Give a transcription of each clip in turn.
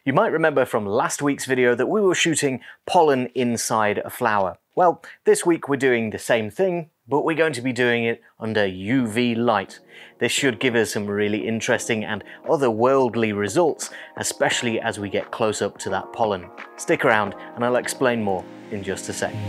You might remember from last week's video that we were shooting pollen inside a flower. Well, this week we're doing the same thing, but we're going to be doing it under UV light. This should give us some really interesting and otherworldly results, especially as we get close up to that pollen. Stick around and I'll explain more in just a sec.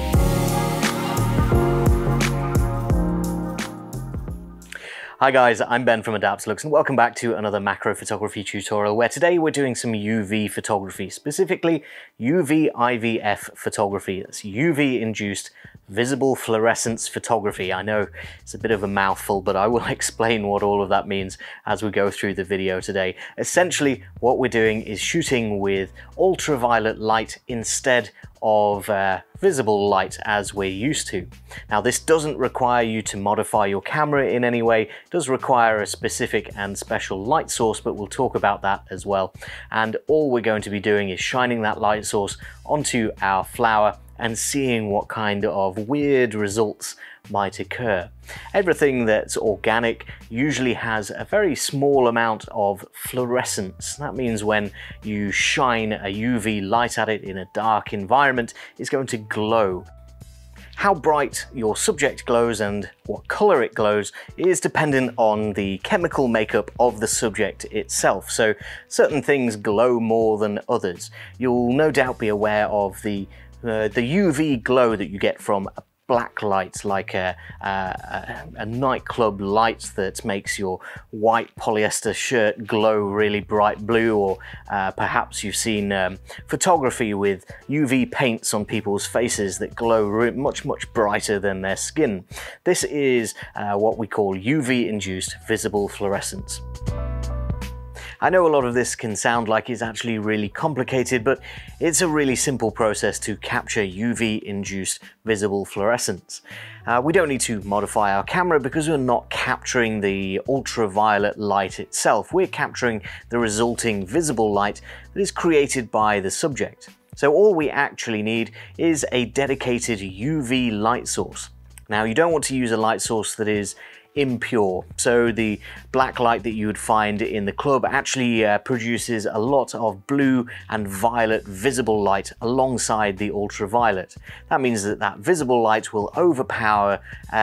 Hi guys, I'm Ben from Adaptalux and welcome back to another macro photography tutorial where today we're doing some UV photography, specifically UV IVF photography. That's UV induced visible fluorescence photography. I know it's a bit of a mouthful, but I will explain what all of that means as we go through the video today. Essentially, what we're doing is shooting with ultraviolet light instead of visible light as we're used to. Now, this doesn't require you to modify your camera in any way. It does require a specific and special light source, but we'll talk about that as well. And all we're going to be doing is shining that light source onto our flower and seeing what kind of weird results might occur. Everything that's organic usually has a very small amount of fluorescence. That means when you shine a UV light at it in a dark environment, it's going to glow. How bright your subject glows and what color it glows is dependent on the chemical makeup of the subject itself. So certain things glow more than others. You'll no doubt be aware of the UV glow that you get from a black light, like a nightclub light that makes your white polyester shirt glow really bright blue, or perhaps you've seen photography with UV paints on people's faces that glow much brighter than their skin. This is what we call UV induced visible fluorescence. I know a lot of this can sound like it's actually really complicated, but it's a really simple process to capture UV-induced visible fluorescence. We don't need to modify our camera because we're not capturing the ultraviolet light itself. We're capturing the resulting visible light that is created by the subject. So all we actually need is a dedicated UV light source. Now, you don't want to use a light source that is impure. So the black light that you would find in the club actually produces a lot of blue and violet visible light alongside the ultraviolet. That means that that visible light will overpower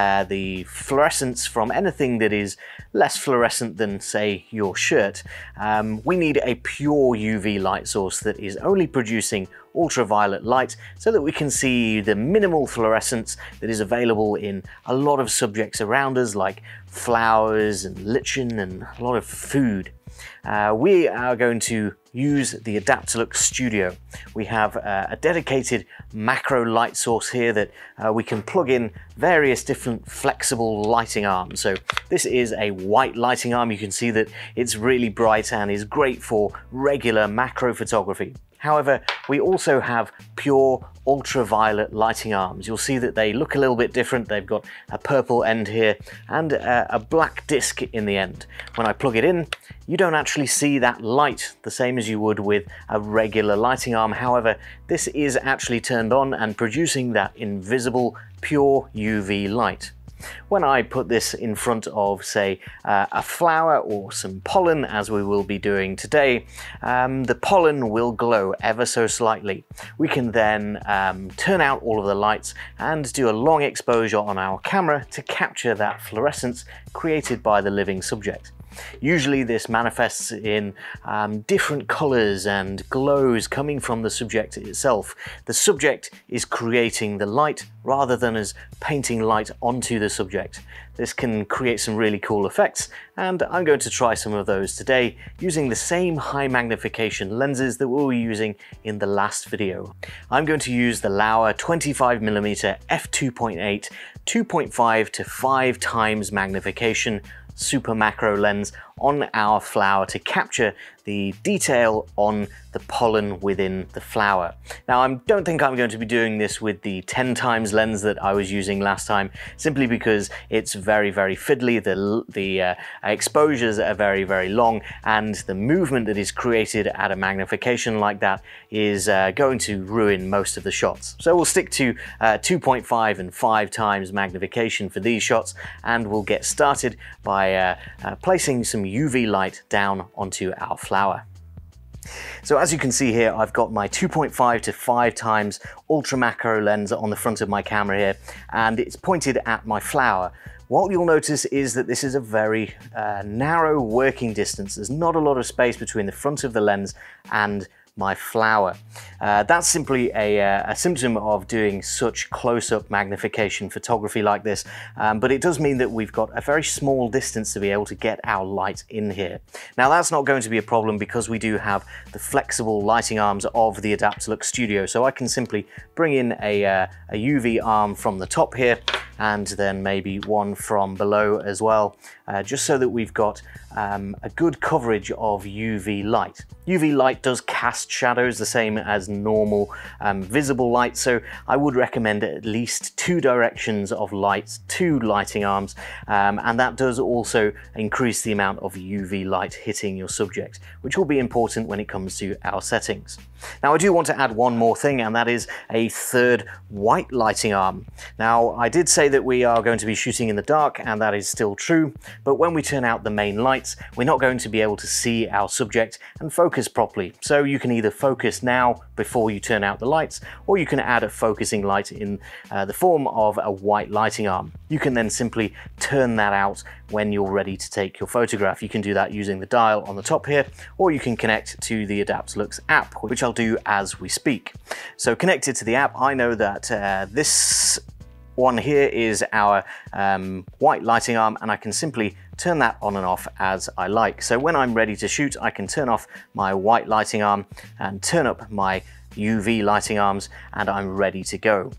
the fluorescence from anything that is less fluorescent than, say, your shirt. We need a pure UV light source that is only producing ultraviolet light so that we can see the minimal fluorescence that is available in a lot of subjects around us, like flowers and lichen and a lot of food. We are going to use the Adaptalux Studio. We have a dedicated macro light source here that we can plug in various different flexible lighting arms. So this is a white lighting arm. You can see that it's really bright and is great for regular macro photography. However, we also have pure ultraviolet lighting arms. You'll see that they look a little bit different. They've got a purple end here and a black disc in the end. When I plug it in, you don't actually see that light the same as you would with a regular lighting arm. However, this is actually turned on and producing that invisible pure UV light. When I put this in front of, say, a flower or some pollen, as we will be doing today, the pollen will glow ever so slightly. We can then turn out all of the lights and do a long exposure on our camera to capture that fluorescence created by the living subject. Usually this manifests in different colors and glows coming from the subject itself. The subject is creating the light rather than us painting light onto the subject. This can create some really cool effects, and I'm going to try some of those today using the same high magnification lenses that we were using in the last video. I'm going to use the Laowa 25mm f2.8 2.5 to 5 times magnification Supermacro lens on our flower to capture the detail on the pollen within the flower. Now, I don't think I'm going to be doing this with the 10 times lens that I was using last time, simply because it's very fiddly. The exposures are very long, and the movement that is created at a magnification like that is going to ruin most of the shots. So we'll stick to 2.5 and 5 times magnification for these shots, and we'll get started by placing some UV light down onto our flower. So as you can see here, I've got my 2.5 to 5 times Ultramacro lens on the front of my camera here, and it's pointed at my flower. What you'll notice is that this is a very narrow working distance. There's not a lot of space between the front of the lens and my flower. That's simply a symptom of doing such close-up magnification photography like this, but it does mean that we've got a very small distance to be able to get our light in here. Now that's not going to be a problem because we do have the flexible lighting arms of the Adaptalux Studio, so I can simply bring in a UV arm from the top here and then maybe one from below as well, just so that we've got a good coverage of UV light. UV light does cast shadows the same as normal visible light, so I would recommend at least 2 directions of light, 2 lighting arms, and that does also increase the amount of UV light hitting your subject, which will be important when it comes to our settings. Now I do want to add one more thing, and that is a 3rd white lighting arm. Now I did say that we are going to be shooting in the dark, and that is still true, but when we turn out the main lights, we're not going to be able to see our subject and focus properly. So you can either focus now before you turn out the lights, or you can add a focusing light in the form of a white lighting arm. You can then simply turn that out when you're ready to take your photograph. You can do that using the dial on the top here, or you can connect to the Adaptalux app, which I'll do as we speak. So connected to the app, I know that this one here is our white lighting arm, and I can simply turn that on and off as I like. So when I'm ready to shoot, I can turn off my white lighting arm and turn up my UV lighting arms, and I'm ready to go.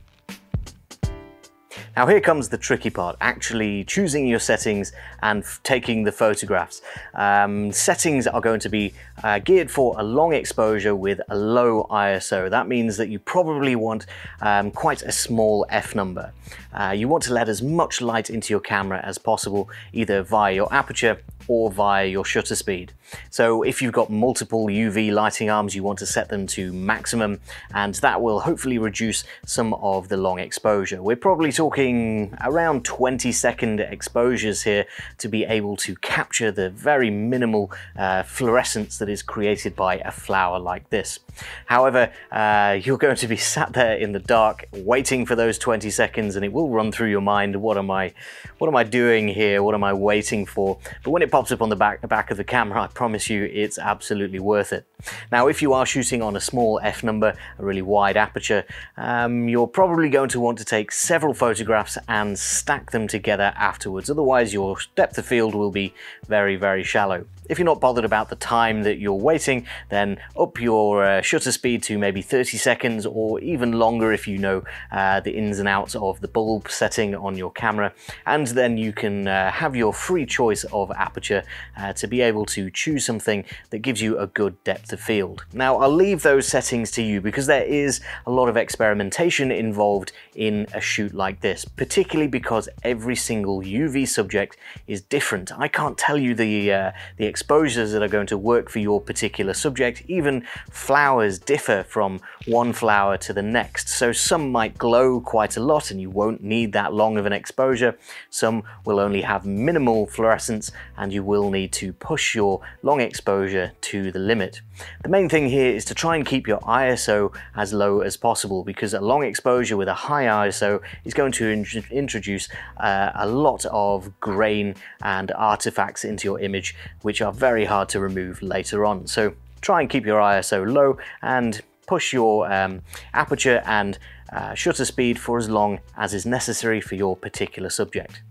Now here comes the tricky part, actually choosing your settings and taking the photographs. Settings are going to be geared for a long exposure with a low ISO. That means that you probably want quite a small f number. You want to let as much light into your camera as possible, either via your aperture or via your shutter speed. So if you've got multiple UV lighting arms, you want to set them to maximum, and that will hopefully reduce some of the long exposure. We're probably talking around 20-second exposures here to be able to capture the very minimal fluorescence that is created by a flower like this. However, you're going to be sat there in the dark waiting for those 20 seconds, and it will run through your mind, what am I doing here? What am I waiting for? But when it pops up on the back of the camera, I promise you it's absolutely worth it. Now if you are shooting on a small f number, a really wide aperture, you're probably going to want to take several photographs and stack them together afterwards, otherwise your depth of field will be very, very shallow. If you're not bothered about the time that you're waiting, then up your shutter speed to maybe 30 seconds or even longer if you know the ins and outs of the bulb setting on your camera, and then you can have your free choice of aperture to be able to choose something that gives you a good depth of field. Now I'll leave those settings to you because there is a lot of experimentation involved in a shoot like this, particularly because every single UV subject is different. I can't tell you the exposures that are going to work for your particular subject. Even flowers differ from one flower to the next, so some might glow quite a lot and you won't need that long of an exposure. Some will only have minimal fluorescence and you will need to push your long exposure to the limit. The main thing here is to try and keep your ISO as low as possible, because a long exposure with a high ISO is going to introduce a lot of grain and artifacts into your image, which are very hard to remove later on. So try and keep your ISO low and push your aperture and shutter speed for as long as is necessary for your particular subject.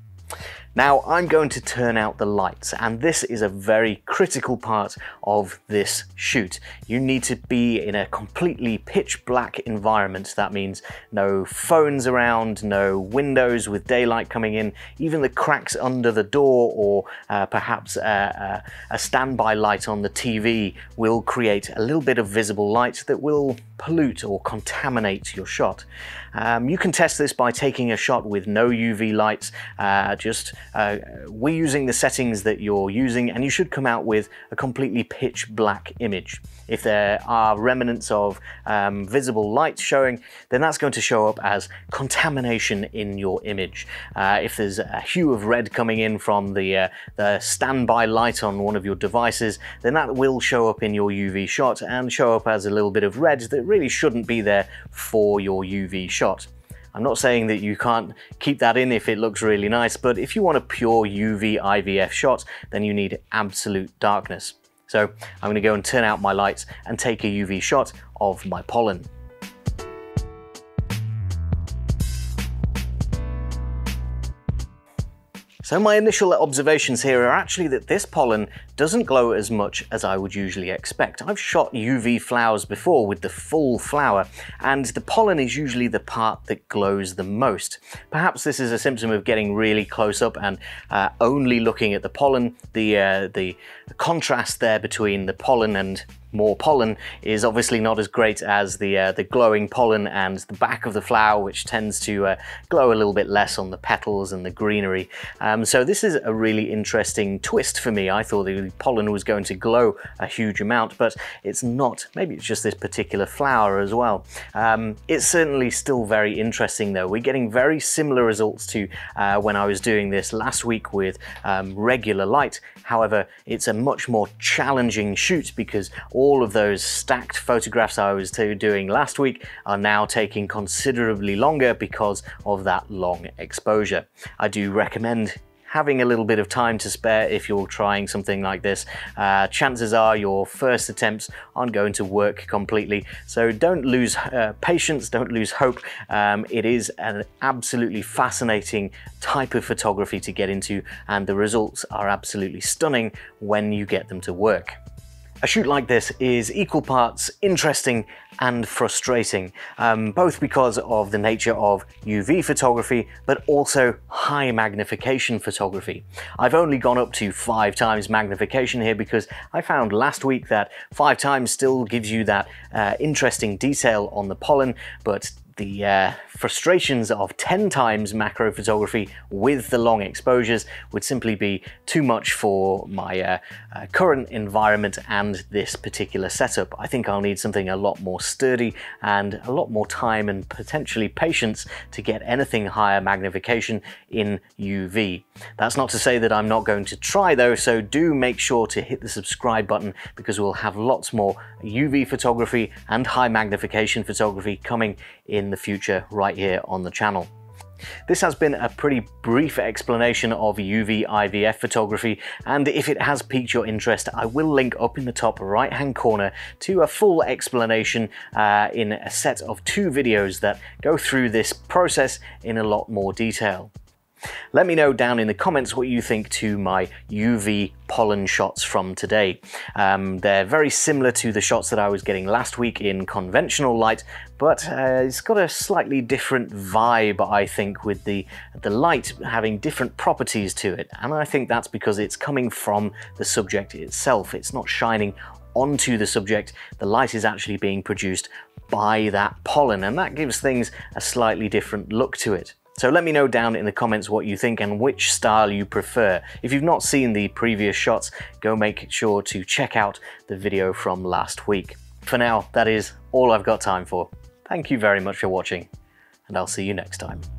Now I'm going to turn out the lights, and this is a very critical part of this shoot. You need to be in a completely pitch black environment. That means no phones around, no windows with daylight coming in, even the cracks under the door or perhaps a standby light on the TV will create a little bit of visible light that will pollute or contaminate your shot. You can test this by taking a shot with no UV lights, just we're using the settings that you're using, and you should come out with a completely pitch black image. If there are remnants of visible light showing, then that's going to show up as contamination in your image. If there's a hue of red coming in from the standby light on one of your devices, then that will show up in your UV shot and show up as a little bit of red that really shouldn't be there for your UV shot. I'm not saying that you can't keep that in if it looks really nice, but if you want a pure UV IVF shot, then you need absolute darkness. So I'm going to go and turn out my lights and take a UV shot of my pollen. So my initial observations here are actually that this pollen doesn't glow as much as I would usually expect. I've shot UV flowers before with the full flower, and the pollen is usually the part that glows the most. Perhaps this is a symptom of getting really close up and only looking at the pollen. The contrast there between the pollen and more pollen is obviously not as great as the glowing pollen and the back of the flower, which tends to glow a little bit less on the petals and the greenery. So this is a really interesting twist for me. I thought the pollen was going to glow a huge amount, but it's not. Maybe it's just this particular flower as well. It's certainly still very interesting though. We're getting very similar results to when I was doing this last week with regular light. However, it's a much more challenging shoot because all of those stacked photographs I was doing last week are now taking considerably longer because of that long exposure. I do recommend having a little bit of time to spare if you're trying something like this. Chances are your first attempts aren't going to work completely, so don't lose patience, don't lose hope. It is an absolutely fascinating type of photography to get into, and the results are absolutely stunning when you get them to work. A shoot like this is equal parts interesting and frustrating, both because of the nature of UV photography, but also high magnification photography. I've only gone up to 5 times magnification here because I found last week that 5 times still gives you that interesting detail on the pollen, but the frustrations of 10 times macro photography with the long exposures would simply be too much for my current environment and this particular setup. I think I'll need something a lot more sturdy and a lot more time and potentially patience to get anything higher magnification in UV. That's not to say that I'm not going to try though, so do make sure to hit the subscribe button because we'll have lots more UV photography and high magnification photography coming in the future right here on the channel. This has been a pretty brief explanation of UV IVF photography, and if it has piqued your interest, I will link up in the top right hand corner to a full explanation in a set of 2 videos that go through this process in a lot more detail. Let me know down in the comments what you think to my UV pollen shots from today. They're very similar to the shots that I was getting last week in conventional light, but it's got a slightly different vibe, I think, with the light having different properties to it. And I think that's because it's coming from the subject itself. It's not shining onto the subject. The light is actually being produced by that pollen, and that gives things a slightly different look to it. So let me know down in the comments what you think and which style you prefer. If you've not seen the previous shots, go make sure to check out the video from last week. For now, that is all I've got time for. Thank you very much for watching, and I'll see you next time.